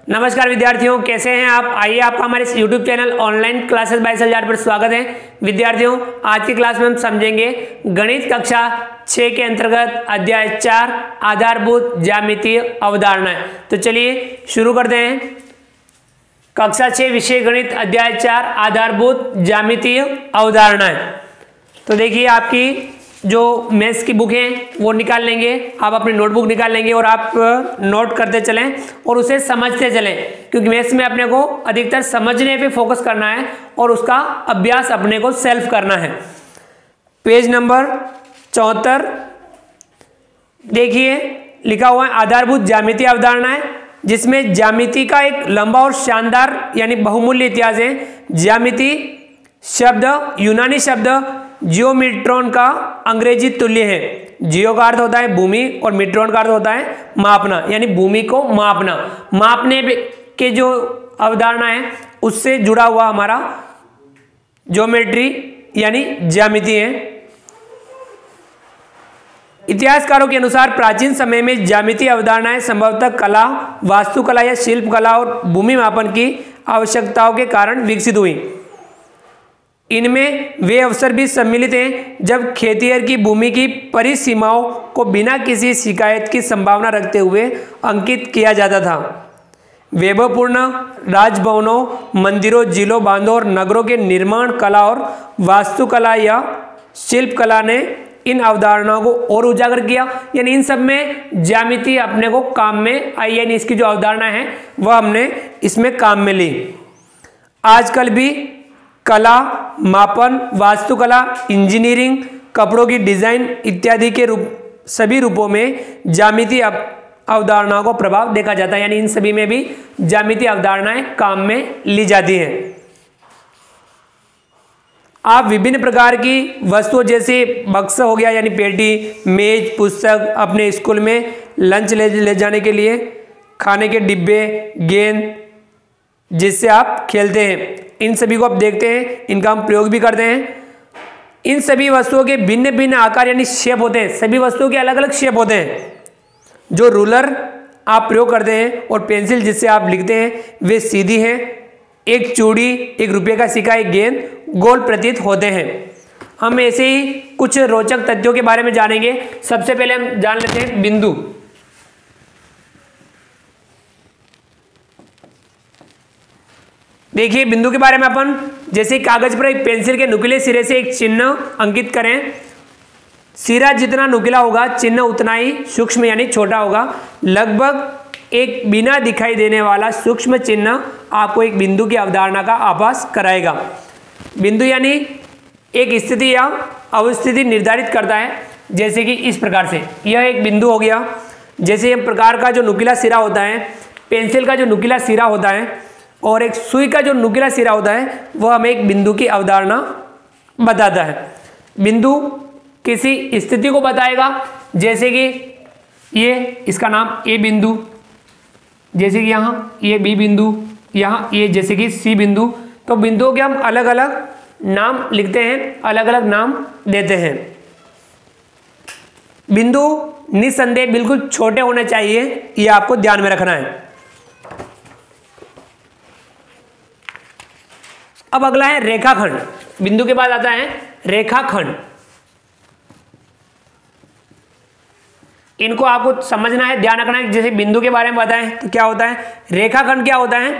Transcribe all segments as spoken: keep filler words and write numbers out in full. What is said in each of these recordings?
नमस्कार विद्यार्थियों, कैसे हैं आप। आइए आपका हमारे इस YouTube channel online classes by सलजार पर स्वागत है। विद्यार्थियों, आज की क्लास में हम समझेंगे गणित कक्षा छः के अंतर्गत अध्याय चार आधारभूत ज्यामितीय अवधारणाएं। तो चलिए शुरू करते हैं। कक्षा छः विषय गणित अध्याय चार आधारभूत ज्यामितीय अवधारणाएं। तो देखिए, आपकी जो मैथ्स की बुक है वो निकाल लेंगे, आप अपनी नोटबुक निकाल लेंगे और आप नोट करते चलें और उसे समझते चलें, क्योंकि मैथ्स में अपने को अधिकतर समझने पे फोकस करना है और उसका अभ्यास अपने को सेल्फ करना है। पेज नंबर चौहत्तर देखिए, लिखा हुआ है आधारभूत ज्यामितीय अवधारणाएं, जिसमें ज्यामिति का एक लंबा और शानदार यानी बहुमूल्य इतिहास है। ज्यामिति शब्द यूनानी शब्द जियोमीट्रॉन का अंग्रेजी तुल्य है। जियो का अर्थ होता है भूमि और मीट्रॉन का अर्थ होता है मापना, यानी भूमि को मापना। मापने के जो अवधारणा है उससे जुड़ा हुआ हमारा ज्योमेट्री यानी ज्यामिति है। इतिहासकारों के अनुसार प्राचीन समय में ज्यामितीय अवधारणाएं संभवतः कला, वास्तुकला या शिल्प कला और भूमि मापन की आवश्यकताओं के कारण विकसित हुई। इनमें वे अवसर भी सम्मिलित हैं जब खेतिहर की भूमि की परिसीमाओं को बिना किसी शिकायत की संभावना रखते हुए अंकित किया जाता था। वैभवपूर्ण राजभवनों, मंदिरों, जिलों, बांधों और नगरों के निर्माण कला और वास्तुकला या शिल्प कला ने इन अवधारणाओं को और उजागर किया। यानी इन सब में ज्यामिति अपने को काम में आई, यानी इसकी जो अवधारणा है वह हमने इसमें काम में ली। आजकल भी कला, मापन, वास्तुकला, इंजीनियरिंग, कपड़ों की डिजाइन इत्यादि के रूप सभी रूपों में ज्यामितीय अवधारणाओं को प्रभाव देखा जाता है। यानी इन सभी में भी ज्यामितीय अवधारणाएं काम में ली जाती हैं। आप विभिन्न प्रकार की वस्तुओं जैसे बक्सा हो गया यानी पेटी, मेज, पुस्तक, अपने स्कूल में लंच ले, ले जाने के लिए, खाने के डिब्बे, गेंद जिससे आप खेलते हैं, इन सभी को आप देखते हैं, इनका हम प्रयोग भी करते हैं। इन सभी वस्तुओं के भिन्न भिन्न आकार यानी शेप होते हैं। सभी वस्तुओं के अलग अलग शेप होते हैं। जो रूलर आप प्रयोग करते हैं और पेंसिल जिससे आप लिखते हैं वे सीधी हैं। एक चूड़ी, एक रुपये का सिक्का, एक गेंद गोल प्रतीत होते हैं। हम ऐसे ही कुछ रोचक तथ्यों के बारे में जानेंगे। सबसे पहले हम जान लेते हैं बिंदु। देखिए, बिंदु के बारे में अपन जैसे कागज पर एक पेंसिल के नुकीले सिरे से एक चिन्ह अंकित करें, सिरा जितना नुकीला होगा चिन्ह उतना ही सूक्ष्म यानी छोटा होगा। लगभग एक बिना दिखाई देने वाला सूक्ष्म चिन्ह आपको एक बिंदु की अवधारणा का आभास कराएगा। बिंदु यानी एक स्थिति या अवस्थिति निर्धारित करता है, जैसे कि इस प्रकार से यह एक बिंदु हो गया। जैसे इस प्रकार का जो नुकीला सिरा होता है, पेंसिल का जो नुकीला सिरा होता है और एक सुई का जो नुकीला सिरा होता है, वह हमें एक बिंदु की अवधारणा बताता है। बिंदु किसी स्थिति को बताएगा, जैसे कि ये इसका नाम ए बिंदु, जैसे कि यहाँ ये बी बिंदु, यहाँ ये जैसे कि सी बिंदु। तो बिंदुओं के हम अलग अलग नाम लिखते हैं, अलग अलग नाम देते हैं। बिंदु निसंदेह बिल्कुल छोटे होने चाहिए, ये आपको ध्यान में रखना है। अब अगला है रेखाखंड। बिंदु के बाद आता है रेखाखंड। इनको आपको समझना है, ध्यान रखना है। जैसे बिंदु के बारे में बताएं तो क्या होता है, रेखाखंड क्या होता है।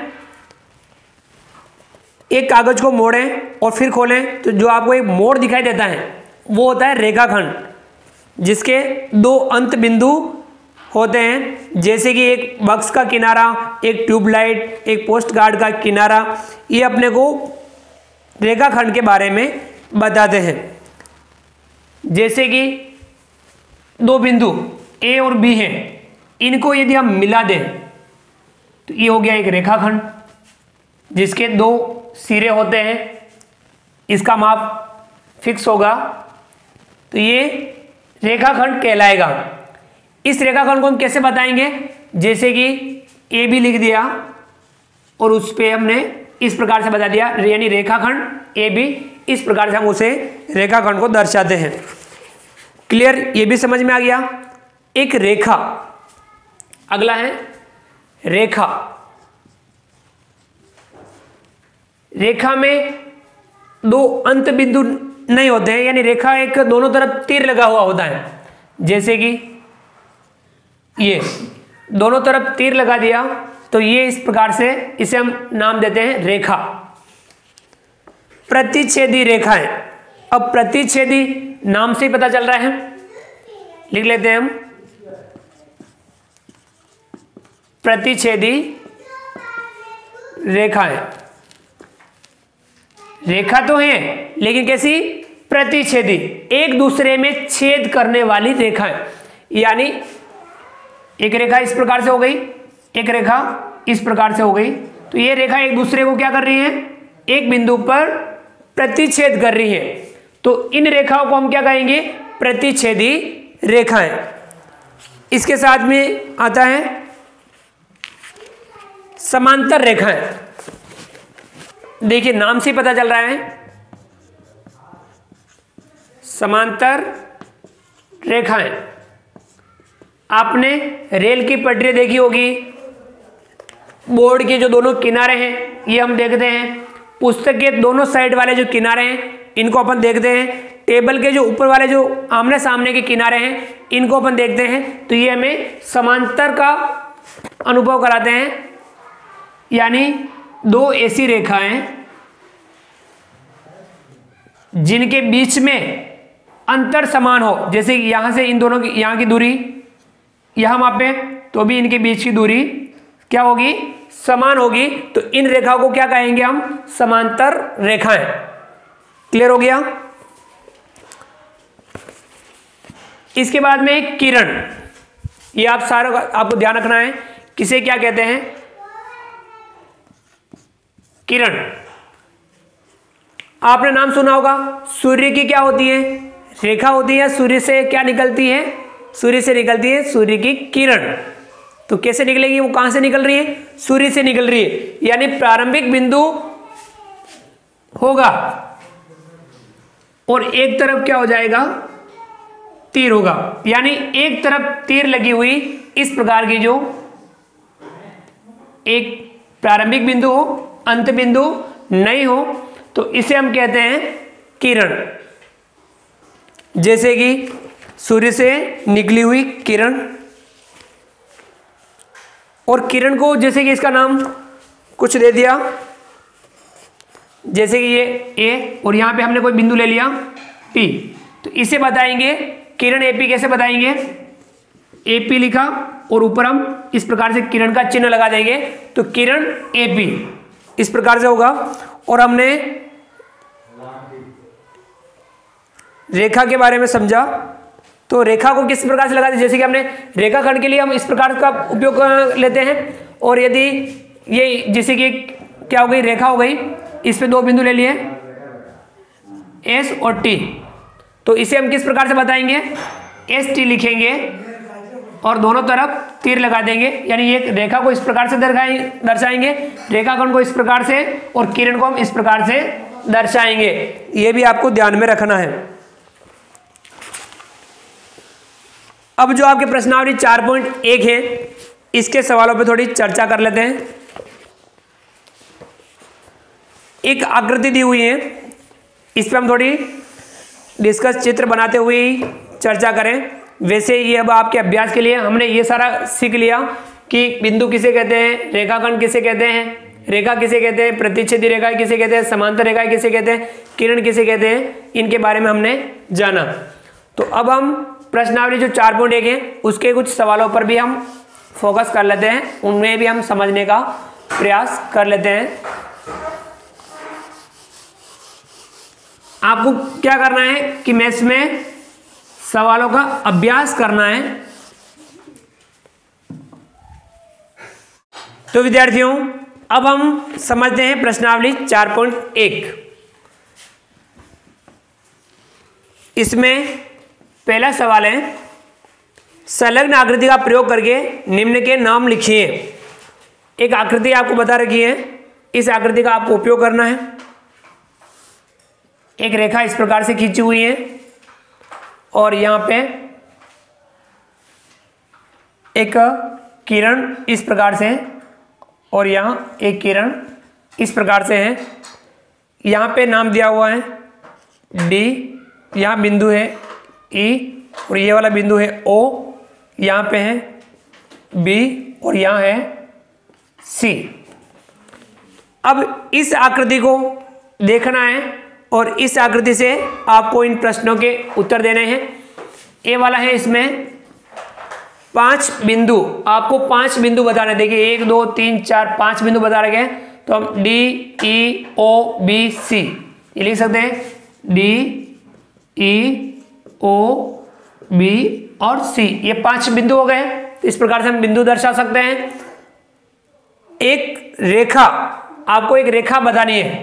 एक कागज को मोड़ें और फिर खोलें तो जो आपको एक मोड़ दिखाई देता है वो होता है रेखाखंड, जिसके दो अंत बिंदु होते हैं, जैसे कि एक बक्स का किनारा, एक ट्यूबलाइट, एक पोस्ट कार्ड का किनारा। ये अपने को रेखाखंड के बारे में बताते हैं। जैसे कि दो बिंदु ए और बी हैं, इनको यदि हम मिला दें तो ये हो गया एक रेखाखंड, जिसके दो सिरे होते हैं, इसका माप फिक्स होगा, तो ये रेखाखंड कहलाएगा। इस रेखाखंड को हम कैसे बताएंगे, जैसे कि ए बी लिख दिया और उस पर हमने इस प्रकार से बता दिया, यानी रेखाखंड ए बी, इस प्रकार से हम उसे रेखाखंड को दर्शाते हैं। क्लियर, ये भी समझ में आ गया। एक रेखा, अगला है रेखा। रेखा में दो अंत बिंदु नहीं होते हैं, यानी रेखा एक दोनों तरफ तीर लगा हुआ होता है, जैसे कि ये दोनों तरफ तीर लगा दिया तो ये इस प्रकार से, इसे हम नाम देते हैं रेखा, प्रतिच्छेदी रेखा है। अब प्रतिच्छेदी नाम से ही पता चल रहा है, लिख लेते हैं हम, प्रतिच्छेदी रेखा है। रेखा तो है लेकिन कैसी? प्रतिच्छेदी, एक दूसरे में छेद करने वाली रेखा है। यानी एक रेखा इस प्रकार से हो गई, एक रेखा इस प्रकार से हो गई, तो ये रेखा एक दूसरे को क्या कर रही है? एक बिंदु पर प्रतिच्छेद कर रही है। तो इन रेखाओं को हम क्या कहेंगे? प्रतिच्छेदी रेखाएं। इसके साथ में आता है समांतर रेखाएं। देखिए नाम से पता चल रहा है, समांतर रेखाएं। आपने रेल की पटरी देखी होगी, बोर्ड के जो दोनों किनारे हैं ये हम देखते हैं, पुस्तक के दोनों साइड वाले जो किनारे हैं इनको अपन देखते हैं, टेबल के जो ऊपर वाले जो आमने सामने के किनारे हैं इनको अपन देखते हैं। तो ये हमें समांतर का अनुभव कराते हैं। यानी दो ऐसी रेखाएं जिनके बीच में अंतर समान हो, जैसे यहां से इन दोनों की, यहां की दूरी यहां मापे तो भी इनके बीच की दूरी क्या होगी? समान होगी। तो इन रेखाओं को क्या कहेंगे हम? समांतर रेखाएं। क्लियर हो गया? इसके बाद में किरण, ये आप सारा आपको ध्यान रखना है, किसे क्या कहते हैं? किरण। आपने नाम सुना होगा, सूर्य की क्या होती है? रेखा होती है। सूर्य से क्या निकलती है? सूर्य से निकलती है सूर्य की किरण। तो कैसे निकलेगी? वो कहां से निकल रही है? सूर्य से निकल रही है। यानी प्रारंभिक बिंदु होगा और एक तरफ क्या हो जाएगा? तीर होगा। यानी एक तरफ तीर लगी हुई इस प्रकार की जो एक प्रारंभिक बिंदु हो, अंत बिंदु नहीं हो, तो इसे हम कहते हैं किरण। जैसे कि सूर्य से निकली हुई किरण। और किरण को जैसे कि इसका नाम कुछ दे दिया, जैसे कि ये ए और यहां पे हमने कोई बिंदु ले लिया पी, तो इसे बताएंगे किरण एपी। कैसे बताएंगे? एपी लिखा और ऊपर हम इस प्रकार से किरण का चिन्ह लगा देंगे, तो किरण एपी इस प्रकार से होगा। और हमने रेखा के बारे में समझा, तो रेखा को किस प्रकार से लगाते हैं? जैसे कि हमने रेखाखंड के लिए हम इस प्रकार का उपयोग लेते हैं। और यदि ये जैसे कि क्या हो गई? रेखा हो गई, इस पे दो बिंदु ले लिए एस और टी, तो इसे हम किस प्रकार से बताएंगे? एस टी लिखेंगे और दोनों तरफ तीर लगा देंगे। यानी एक रेखा को इस प्रकार से दर्शाएंगे, रेखाखंड को इस प्रकार से, और किरण को हम इस प्रकार से दर्शाएंगे। ये भी आपको ध्यान में रखना है। अब जो आपके प्रश्नावली चार पॉइंट एक है, इसके सवालों पे थोड़ी चर्चा कर लेते हैं। एक आकृति दी हुई है, इस पे हम थोड़ी डिस्कस चित्र बनाते हुए ही चर्चा करें। वैसे ये अब आपके अभ्यास के लिए हमने ये सारा सीख लिया कि बिंदु किसे कहते हैं, रेखाखंड किसे कहते हैं, रेखा किसे कहते हैं, प्रतिच्छेदी रेखा किसे कहते हैं, समांतर रेखा किसे कहते हैं, किरण किसे कहते हैं, इनके बारे में हमने जाना। तो अब हम प्रश्नावली जो चार पॉइंट एक है उसके कुछ सवालों पर भी हम फोकस कर लेते हैं, उनमें भी हम समझने का प्रयास कर लेते हैं। आपको क्या करना है कि मैथ्स में सवालों का अभ्यास करना है। तो विद्यार्थियों, अब हम समझते हैं प्रश्नावली चार पॉइंट एक। इसमें पहला सवाल है, संलग्न आकृति का प्रयोग करके निम्न के नाम लिखिए। एक आकृति आपको बता रखी है, इस आकृति का आपको उपयोग करना है। एक रेखा इस प्रकार से खींची हुई है और यहां पे एक किरण इस प्रकार से है और यहां एक किरण इस प्रकार से है। यहाँ पे नाम दिया हुआ है डी, यहाँ बिंदु है ई, और ये वाला बिंदु है ओ, यहाँ पे है बी और यहाँ है सी। अब इस आकृति को देखना है और इस आकृति से आपको इन प्रश्नों के उत्तर देने हैं। ए वाला है, इसमें पांच बिंदु, आपको पांच बिंदु बताने। देखिए एक दो तीन चार पांच बिंदु बता रखे हैं, तो हम D E O B C ये लिख सकते हैं। डी ई ओ बी और सी, ये पांच बिंदु हो गए। तो इस प्रकार से हम बिंदु दर्शा सकते हैं। एक रेखा, आपको एक रेखा बतानी है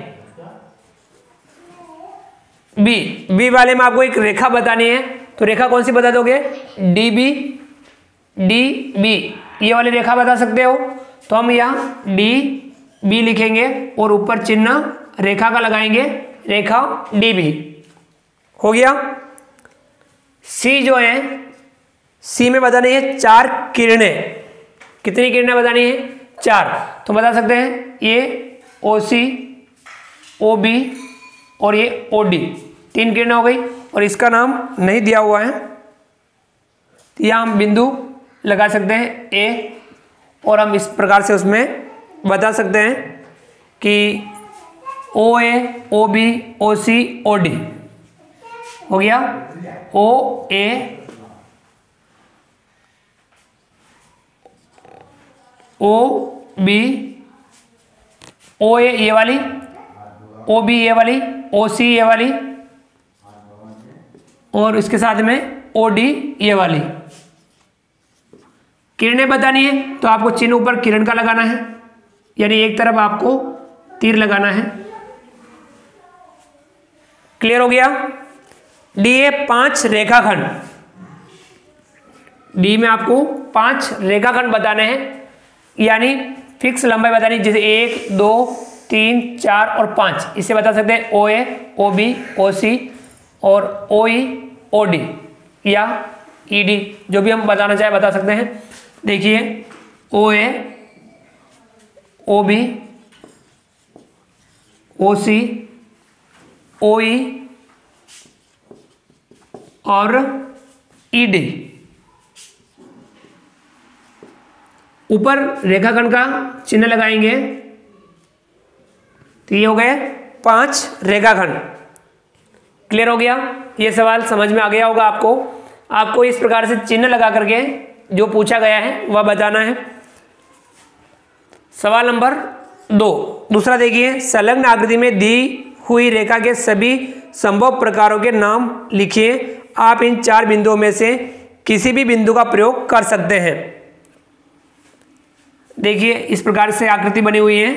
बी, बी वाले में आपको एक रेखा बतानी है, तो रेखा कौन सी बता दोगे? डी बी, डी बी ये वाली रेखा बता सकते हो। तो हम यहाँ डी बी लिखेंगे और ऊपर चिन्ह रेखा का लगाएंगे, रेखा डी बी हो गया। सी जो है, सी में बतानी है चार किरणें। कितनी किरणें बतानी है? चार। तो बता सकते हैं ये ओ सी, ओ बी और ये ओ डी, तीन किरणें हो गई। और इसका नाम नहीं दिया हुआ है, तो यहाँ हम बिंदु लगा सकते हैं ए, और हम इस प्रकार से उसमें बता सकते हैं कि ओ ए, ओ बी, ओ सी, ओ डी हो गया। ओ ए, ओ बी, ओ ए ये वाली, ओ बी ये वाली, ओ सी ये वाली, और इसके साथ में ओ डी ये वाली। किरणें बतानी है तो आपको चिन्ह ऊपर किरण का लगाना है, यानी एक तरफ आपको तीर लगाना है। क्लियर हो गया। डी ए पांच रेखाखंड, डी में आपको पांच रेखाखंड बताने हैं, यानी फिक्स लंबाई बतानी, जैसे एक दो तीन चार और पाँच, इसे बता सकते हैं ओ ए, ओ बी, ओ सी और ओ ई, ओ डी या ई डी, जो भी हम बताना चाहे बता सकते हैं। देखिए ओ ए, ओ बी, ओ सी, ओ ई और ई डी। ऊपर रेखाखंड का चिन्ह लगाएंगे, तो ये हो गए पांच रेखाखंड। क्लियर हो गया। ये सवाल समझ में आ गया होगा आपको। आपको इस प्रकार से चिन्ह लगा करके जो पूछा गया है वह बताना है। सवाल नंबर दो, दूसरा देखिए, संलग्न आकृति में दी हुई रेखा के सभी संभव प्रकारों के नाम लिखिए। आप इन चार बिंदुओं में से किसी भी बिंदु का प्रयोग कर सकते हैं। देखिए इस प्रकार से आकृति बनी हुई है,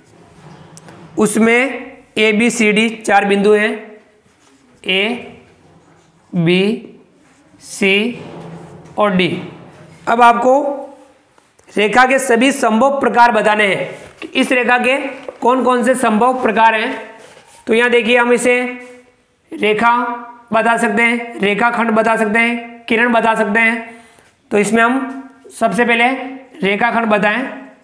उसमें ए बी सी डी चार बिंदु हैं, ए बी सी और डी। अब आपको रेखा के सभी संभव प्रकार बताने हैं कि इस रेखा के कौन कौन से संभव प्रकार हैं। तो यहाँ देखिए, हम इसे रेखा बता सकते हैं, रेखाखंड बता सकते हैं, किरण बता सकते हैं। तो इसमें हम सबसे पहले रेखाखंड बताएं।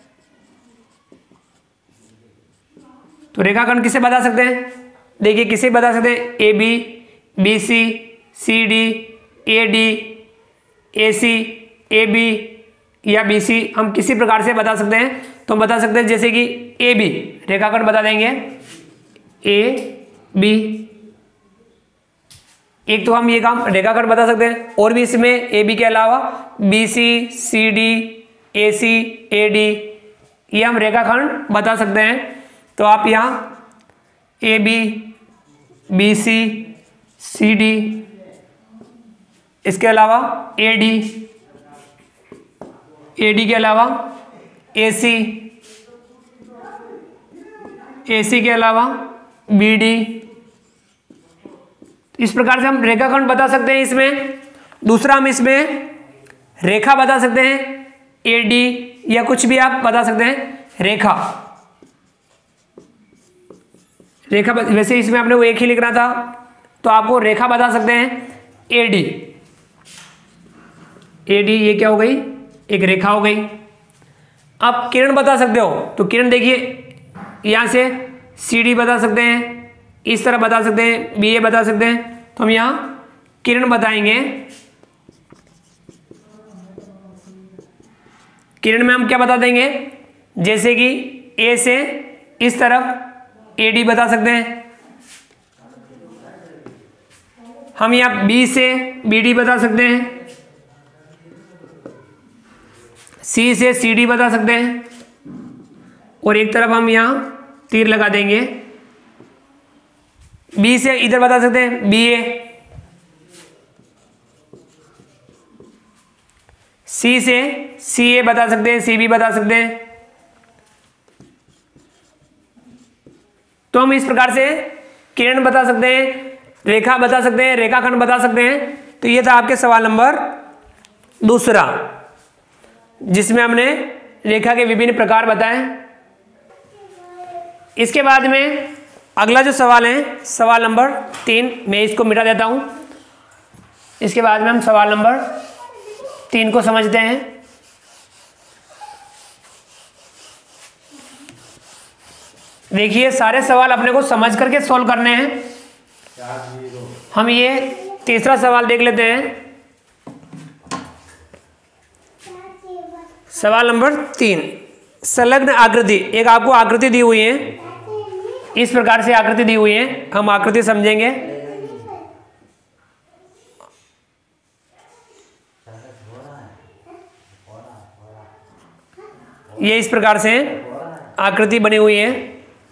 तो रेखाखंड किसे बता सकते हैं? देखिए किसे बता सकते हैं? A B, B C, C D, A D, A C, A B या बी सी, हम किसी प्रकार से बता सकते हैं। तो हम बता सकते हैं जैसे कि ए बी रेखाखंड बता देंगे, ए बी। एक तो हम ये काम रेखाखंड बता सकते हैं, और भी इसमें ए बी के अलावा B C, C D, A C, A D ये हम रेखाखंड बता सकते हैं। तो आप यहाँ A B, B C, C D, इसके अलावा ए डी, ए डी के अलावा ए सी, ए सी के अलावा बी डी, इस प्रकार से हम रेखाखंड बता सकते हैं इसमें। दूसरा हम इसमें रेखा बता सकते हैं, ए डी या कुछ भी आप बता सकते हैं, रेखा रेखा वैसे इसमें आपने वो एक ही लिखना था, तो आपको रेखा बता सकते हैं, ए डी। ए डी ये क्या हो गई? एक रेखा हो गई। आप किरण बता सकते हो, तो किरण देखिए यहाँ से सी डी बता सकते हैं, इस तरह बता सकते हैं, बी ए बता सकते हैं, तो हम यहाँ किरण बताएंगे। किरण में हम क्या बता देंगे, जैसे कि ए से इस तरफ ए डी बता सकते हैं, हम यहाँ बी से बी डी बता सकते हैं, सी से सी डी बता सकते हैं, और एक तरफ हम यहाँ तीर लगा देंगे, बी से इधर बता सकते हैं बी ए, सी से सी ए बता सकते हैं, सी बी बता सकते हैं। तो हम इस प्रकार से किरण बता सकते हैं, रेखा बता सकते हैं, रेखाखंड बता सकते हैं। तो ये था आपके सवाल नंबर दूसरा, जिसमें हमने रेखा के विभिन्न प्रकार बताए। इसके बाद में अगला जो सवाल है, सवाल नंबर तीन, मैं इसको मिटा देता हूं। इसके बाद में हम सवाल नंबर तीन को समझते हैं। देखिए सारे सवाल अपने को समझ करके सॉल्व करने हैं। हम ये तीसरा सवाल देख लेते हैं। सवाल नंबर तीन, संलग्न आकृति। एक आपको आकृति दी हुई है, इस प्रकार से आकृति दी हुई है, हम आकृति समझेंगे। ये इस प्रकार से आकृति बनी हुई है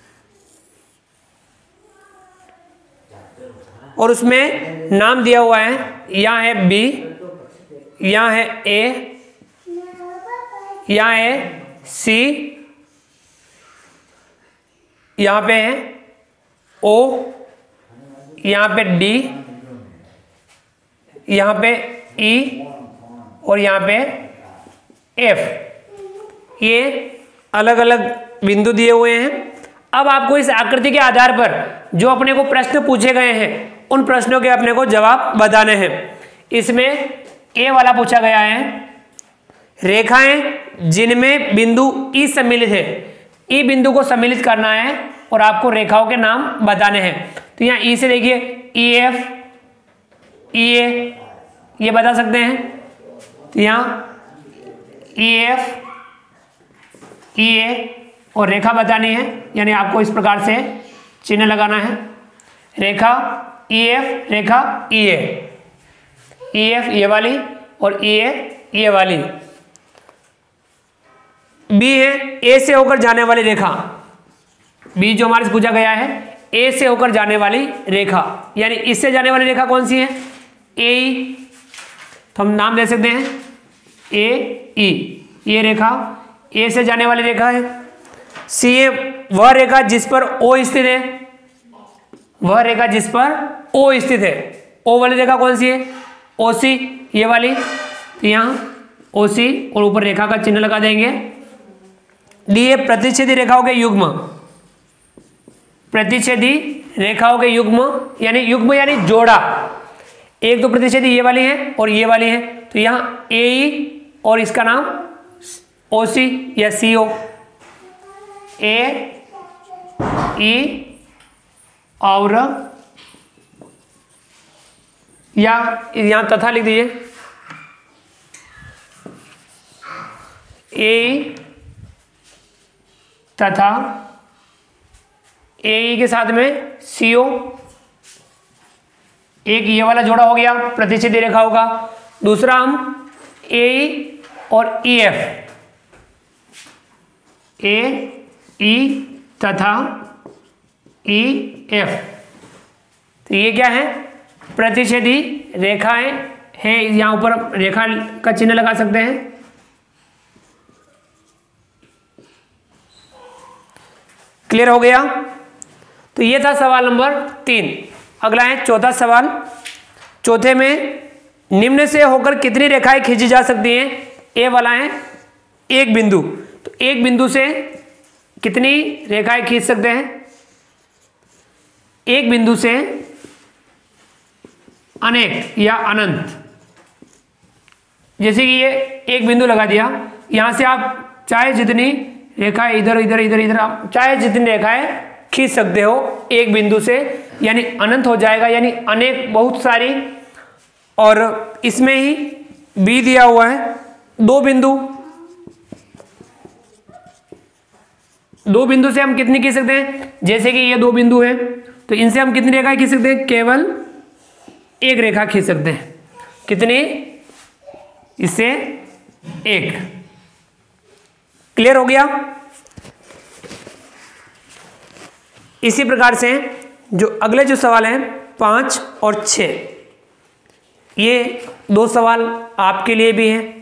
और उसमें नाम दिया हुआ है, यहाँ है बी, यहाँ है ए, यहाँ है सी, यहाँ पे है ओ, यहाँ पे डी, यहाँ पे ई और यहाँ पे एफ। ये अलग अलग बिंदु दिए हुए हैं। अब आपको इस आकृति के आधार पर जो अपने को प्रश्न पूछे गए हैं उन प्रश्नों के अपने को जवाब बताने हैं। इसमें ए वाला पूछा गया है, रेखाएं जिनमें बिंदु ई सम्मिलित है, ई बिंदु को सम्मिलित करना है और आपको रेखाओं के नाम बताने हैं। तो यहाँ ई से देखिए ई एफ, ई ए, ये बता सकते हैं। तो यहाँ ई एफ, ई ए और रेखा बतानी है, यानी आपको इस प्रकार से चिन्ह लगाना है। रेखा ई एफ, रेखा ई ए, ई एफ ये वाली और ई ए ये वाली। बी है ए से होकर जाने वाली रेखा, बी जो हमारे से पूछा गया है ए से होकर जाने वाली रेखा, यानी इससे जाने वाली रेखा कौन सी है, ए। तो हम नाम दे सकते हैं ए ई, ये रेखा ए से जाने वाली रेखा है। सी ए वह रेखा जिस पर ओ स्थित है, वह रेखा जिस पर ओ स्थित है। ओ वाली रेखा कौन सी है, ओ सी ये वाली। तो यहाँ ओ सी और ऊपर रेखा का चिन्ह लगा देंगे। डी ए प्रतिच्छेदी रेखाओं के युग्म, प्रतिच्छेदी रेखाओं के युग्म यानी युग्म यानी जोड़ा। एक तो प्रतिच्छेदी ये वाली है और ये वाली है, तो यहाँ ए ई और इसका नाम ओ सी या सी ओ, ए ई और या यहाँ तथा लिख दीजिए, ए तथा ए के साथ में सी ओ। एक ये वाला जोड़ा हो गया प्रतिच्छेदी रेखाओं का। दूसरा हम ए और ई एफ, ए ई तथा ई एफ, तो ये क्या है, प्रतिच्छेदी रेखाएं हैं। यहां ऊपर रेखा का चिन्ह लगा सकते हैं। क्लियर हो गया। तो ये था सवाल नंबर तीन। अगला है चौथा सवाल। चौथे में निम्न से होकर कितनी रेखाएं खींची जा सकती हैं। ए वाला है एक बिंदु, तो एक बिंदु से कितनी रेखाएं खींच सकते हैं। एक बिंदु से अनेक या अनंत। जैसे कि ये एक बिंदु लगा दिया, यहां से आप चाहे जितनी रेखाएं इधर इधर इधर इधर आप चाहे जितनी रेखाएं खींच सकते हो एक बिंदु से, यानी अनंत हो जाएगा, यानी अनेक बहुत सारी। और इसमें ही बी दिया हुआ है दो बिंदु, दो बिंदु से हम कितनी खींच सकते हैं, जैसे कि ये दो बिंदु हैं तो इनसे हम कितनी रेखा खींच सकते हैं, केवल एक रेखा खींच सकते हैं। कितनी, इससे एक। क्लियर हो गया। इसी प्रकार से जो अगले जो सवाल हैं पाँच और छः, ये दो सवाल आपके लिए भी हैं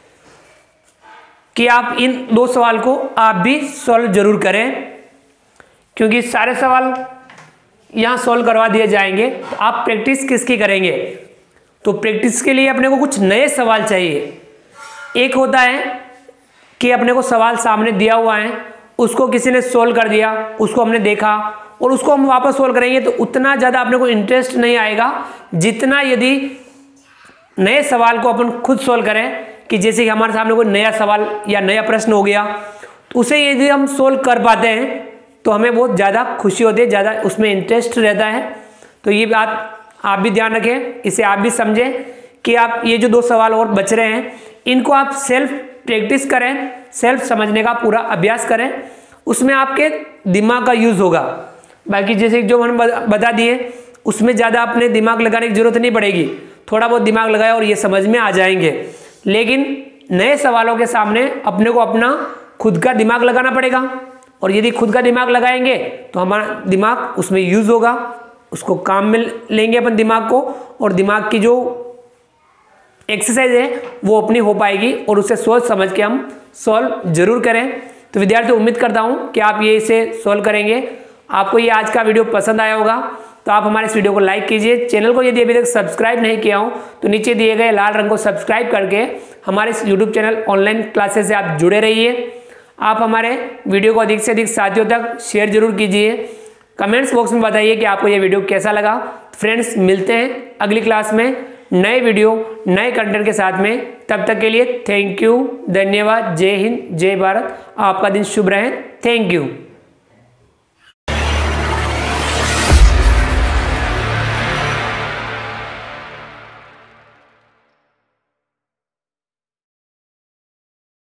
कि आप इन दो सवाल को आप भी सॉल्व जरूर करें, क्योंकि सारे सवाल यहाँ सॉल्व करवा दिए जाएंगे। तो आप प्रैक्टिस किसकी करेंगे, तो प्रैक्टिस के लिए अपने को कुछ नए सवाल चाहिए। एक होता है कि अपने को सवाल सामने दिया हुआ है, उसको किसी ने सोल्व कर दिया, उसको हमने देखा और उसको हम वापस सोल्व करेंगे तो उतना ज़्यादा अपने को इंटरेस्ट नहीं आएगा जितना यदि नए सवाल को अपन खुद सोल्व करें। कि जैसे कि हमारे सामने कोई नया सवाल या नया प्रश्न हो गया तो उसे यदि हम सोल्व कर पाते हैं तो हमें बहुत ज़्यादा खुशी होती है, ज़्यादा उसमें इंटरेस्ट रहता है। तो ये बात आप भी ध्यान रखें, इसे आप भी समझें कि आप ये जो दो सवाल और बच रहे हैं इनको आप सेल्फ प्रैक्टिस करें, सेल्फ समझने का पूरा अभ्यास करें, उसमें आपके दिमाग का यूज़ होगा। बाकी जैसे जो मैंने बता दिए उसमें ज़्यादा अपने दिमाग लगाने की जरूरत नहीं पड़ेगी, थोड़ा बहुत दिमाग लगाया और ये समझ में आ जाएंगे। लेकिन नए सवालों के सामने अपने को अपना खुद का दिमाग लगाना पड़ेगा, और यदि खुद का दिमाग लगाएंगे तो हमारा दिमाग उसमें यूज़ होगा, उसको काम में लेंगे अपन दिमाग को, और दिमाग की जो एक्सरसाइज है वो अपनी हो पाएगी और उसे सोच समझ के हम सॉल्व जरूर करें। तो विद्यार्थी उम्मीद करता हूँ कि आप ये इसे सॉल्व करेंगे। आपको ये आज का वीडियो पसंद आया होगा तो आप हमारे इस वीडियो को लाइक कीजिए। चैनल को यदि अभी तक सब्सक्राइब नहीं किया हो तो नीचे दिए गए लाल रंग को सब्सक्राइब करके हमारे इस यूट्यूब चैनल ऑनलाइन क्लासेस से आप जुड़े रहिए। आप हमारे वीडियो को अधिक से अधिक साथियों तक शेयर जरूर कीजिए। कमेंट्स बॉक्स में बताइए कि आपको ये वीडियो कैसा लगा। फ्रेंड्स, मिलते हैं अगली क्लास में नए वीडियो नए कंटेंट के साथ में। तब तक के लिए थैंक यू, धन्यवाद, जय हिंद, जय भारत। आपका दिन शुभ रहे। Thank you.